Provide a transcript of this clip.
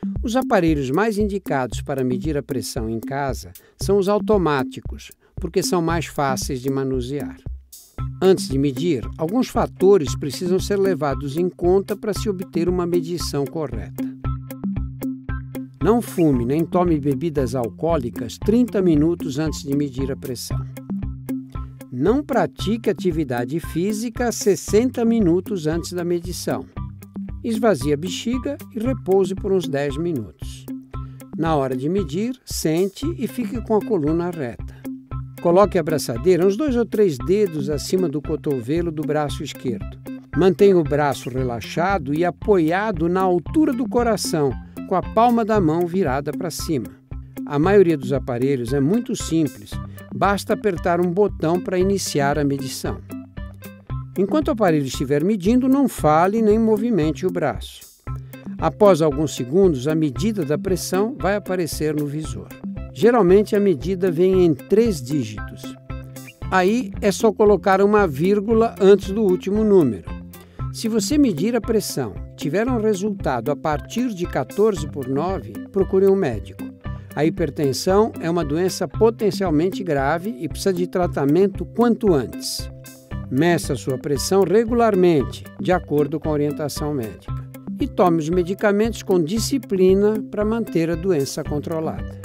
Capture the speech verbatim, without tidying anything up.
Os aparelhos mais indicados para medir a pressão em casa são os automáticos, porque são mais fáceis de manusear. Antes de medir, alguns fatores precisam ser levados em conta para se obter uma medição correta. Não fume nem tome bebidas alcoólicas trinta minutos antes de medir a pressão. Não pratique atividade física sessenta minutos antes da medição. Esvazie a bexiga e repouse por uns dez minutos. Na hora de medir, sente e fique com a coluna reta. Coloque a braçadeira uns dois ou três dedos acima do cotovelo do braço esquerdo. Mantenha o braço relaxado e apoiado na altura do coração, com a palma da mão virada para cima. A maioria dos aparelhos é muito simples, basta apertar um botão para iniciar a medição. Enquanto o aparelho estiver medindo, não fale nem movimente o braço. Após alguns segundos, a medida da pressão vai aparecer no visor. Geralmente a medida vem em três dígitos. Aí é só colocar uma vírgula antes do último número. Se você medir a pressão e tiver um resultado a partir de quatorze por nove, procure um médico. A hipertensão é uma doença potencialmente grave e precisa de tratamento quanto antes. Meça sua pressão regularmente, de acordo com a orientação médica. E tome os medicamentos com disciplina para manter a doença controlada.